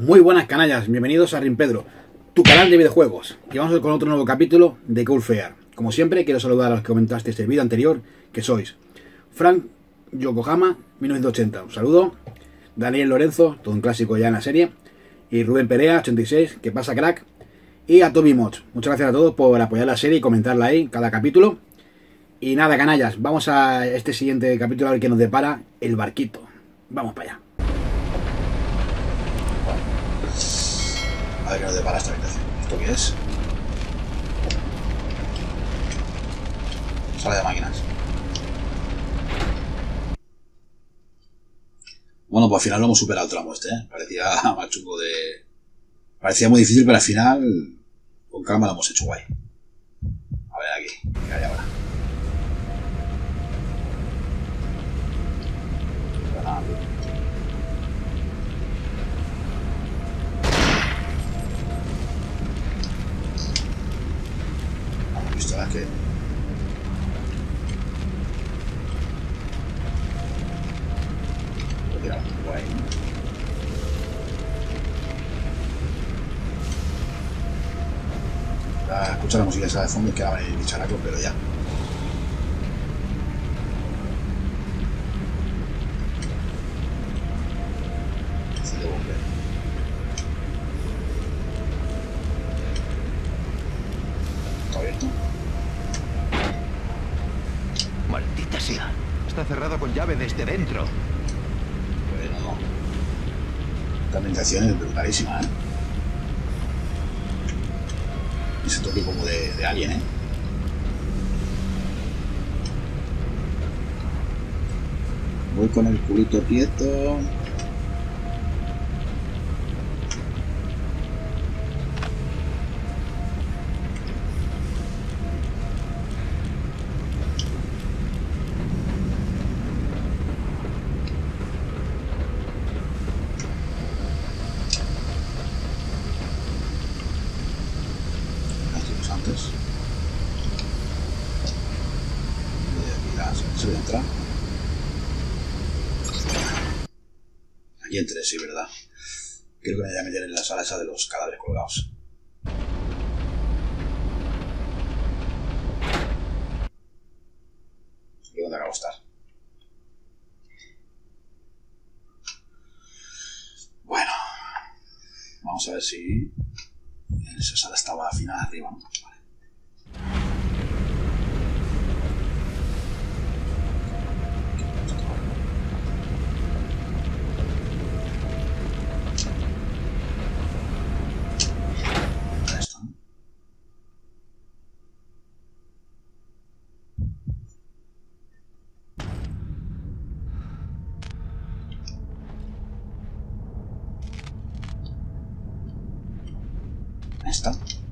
Muy buenas canallas, bienvenidos a Rimpedro, tu canal de videojuegos. Y vamos con otro nuevo capítulo de Cool Fear. Como siempre, quiero saludar a los que comentasteis el vídeo anterior, que sois Frank Yokohama 1980, un saludo. Daniel Lorenzo, todo un clásico ya en la serie. Y Rubén Perea 86, ¿qué pasa, crack? Y a Toby Mods, muchas gracias a todos por apoyar la serie y comentarla ahí, cada capítulo. Y nada, canallas, vamos a este siguiente capítulo a ver qué nos depara el barquito. Vamos para allá. A ver qué nos depara esta habitación. ¿Esto qué es? Sala de máquinas. Bueno, pues al final lo hemos superado el tramo este, ¿eh? Parecía más chungo de... Parecía muy difícil, pero al final con calma lo hemos hecho guay. A ver aquí, ¿qué hay ahora? Vamos, pistolas que... Guay. Escucha la música esa de fondo y que va a venir el bicharaco, pero ya. De bomber. ¿Está abierto? Maldita sea. Está cerrado con llave desde dentro. Bueno, no. Esta ambientación es brutalísima, ¿eh? Ese toque como de alien, ¿eh? Voy con el culito quieto. Antes. Y aquí se voy a entrar. Aquí entré, sí, verdad. Creo que me voy a meter en la sala esa de los cadáveres colgados. ¿Y dónde acabo de estar? Bueno, vamos a ver si esa sala estaba al final arriba, ¿no? Vale. Ahí está. Ahí está.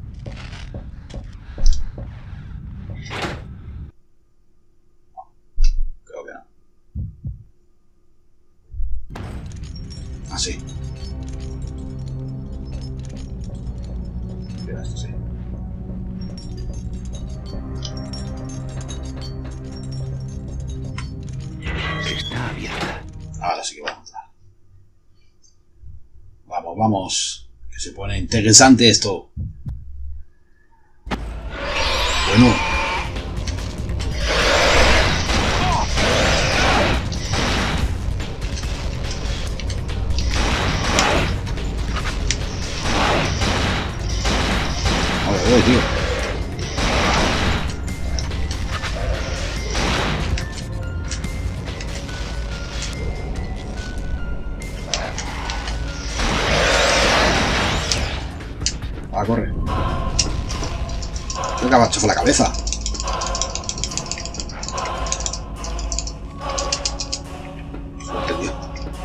Creo que no. Así. Mira, esto sí. Está abierta. Ahora sí que vamos a entrar. Vamos, vamos. Que se pone interesante esto. Bueno. Voy, tío. Va, corre. Creo que me ha hecho la cabeza. Suerte, tío.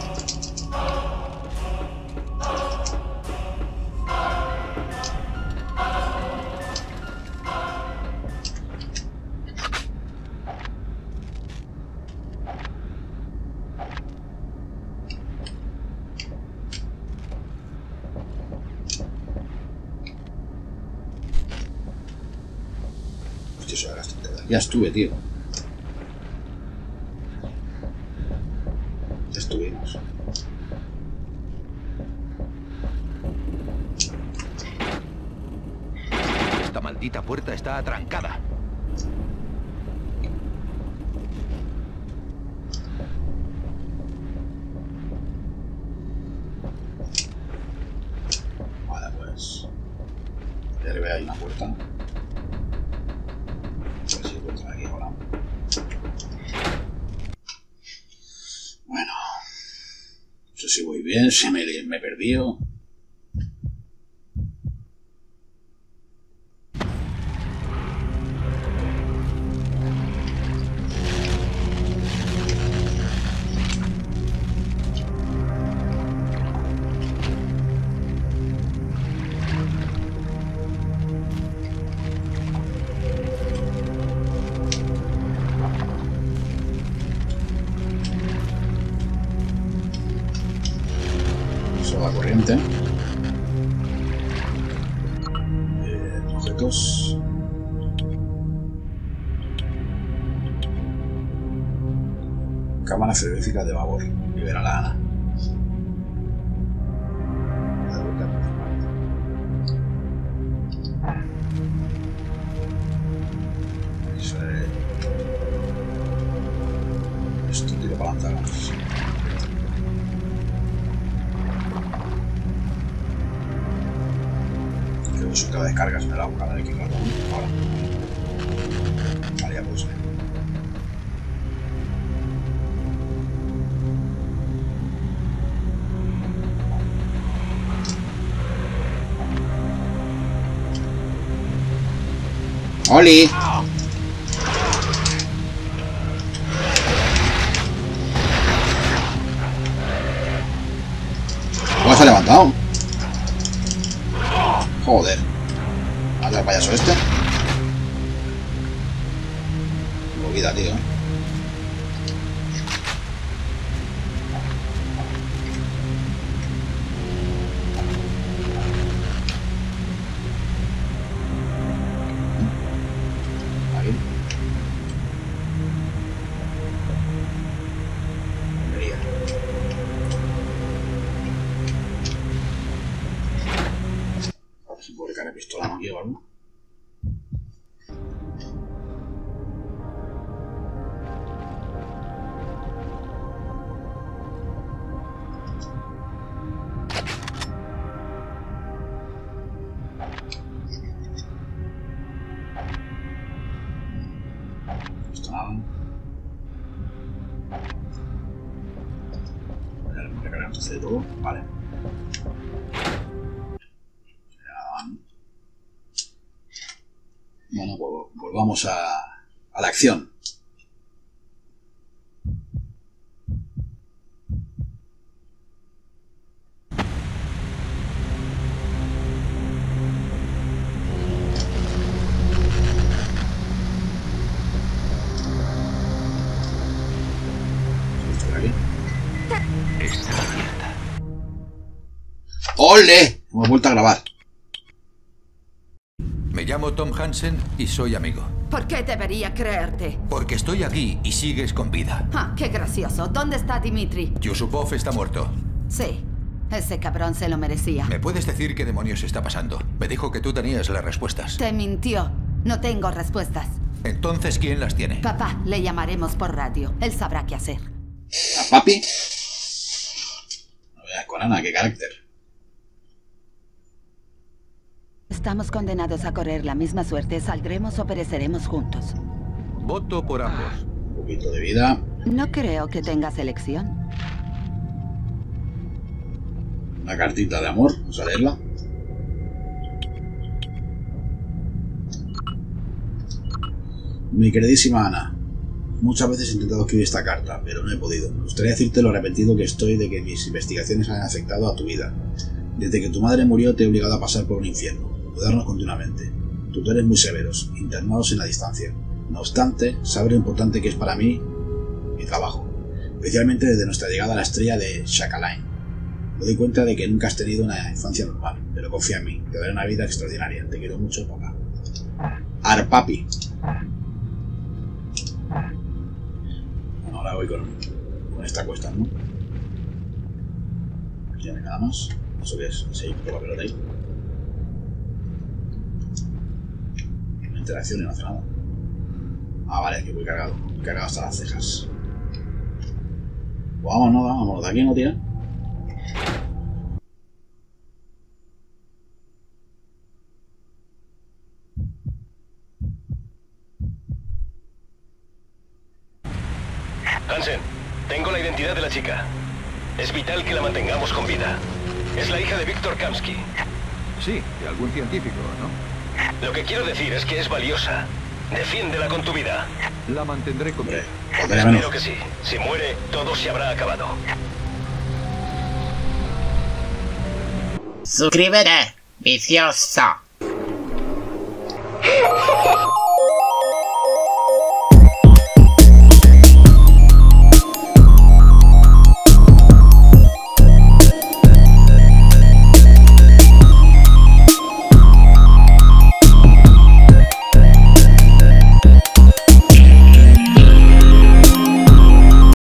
Ya estuve, tío. Ya estuvimos. maldita puerta está atrancada. Vale, pues... Ya le veo ahí una puerta. A ver si encuentran aquí ahora. Bueno... No sé si voy bien, si me he perdido... La corriente, objetos, cámara frigorífica de vapor, libera la Ana. Eso es... Esto tiro para adelante. Cada descarga se me la boca de aquí, claro. Ahora. Vale, ya puedo salir. ¡Oli! ¿Cómo se ha levantado? Joder. ¿Anda el payaso este? Movida, tío. Ahí. Si puedo cargar pistola, no quiero algo. Esto nada. Voy a recargar antes de todo. Vale. Bueno, pues volvamos a la acción. ¿Esto por aquí? Está abierta. ¡Ole! Hemos vuelto a grabar. Me llamo Tom Hansen y soy amigo. ¿Por qué debería creerte? Porque estoy aquí y sigues con vida. Ah, qué gracioso. ¿Dónde está Dimitri? Yusupov está muerto. Sí, ese cabrón se lo merecía. ¿Me puedes decir qué demonios está pasando? Me dijo que tú tenías las respuestas. Te mintió. No tengo respuestas. Entonces, ¿quién las tiene? Papá, le llamaremos por radio. Él sabrá qué hacer. ¿A papi? No veas con Ana, qué carácter. Estamos condenados a correr la misma suerte. Saldremos o pereceremos juntos. Voto por ambos. Un poquito de vida. No creo que tengas elección. Una cartita de amor. Vamos a leerla. Mi queridísima Ana, muchas veces he intentado escribir esta carta, pero no he podido. Me gustaría decirte lo arrepentido que estoy de que mis investigaciones hayan afectado a tu vida. Desde que tu madre murió te he obligado a pasar por un infierno, mudarnos continuamente, tutores muy severos, internados en la distancia. No obstante, sabes lo importante que es para mí mi trabajo, especialmente desde nuestra llegada a la estrella de Shakaline. Me doy cuenta de que nunca has tenido una infancia normal, pero confía en mí, te daré una vida extraordinaria. Te quiero mucho, papá. Arpapi. Bueno, ahora voy con esta cuesta, ¿no? Ya no hay nada más. ¿Eso qué es? Sí, por la pelota ahí. interacción y no hace nada. Ah, vale, que voy cargado. Voy cargado hasta las cejas. Pues vámonos, de aquí no tira. Hansen, tengo la identidad de la chica. Es vital que la mantengamos con vida. Es la hija de Víctor Kamsky. Sí, de algún científico, ¿no? Lo que quiero decir es que es valiosa. Defiéndela con tu vida. La mantendré con vida. Espero que sí. Si muere, todo se habrá acabado. Suscríbete, vicioso.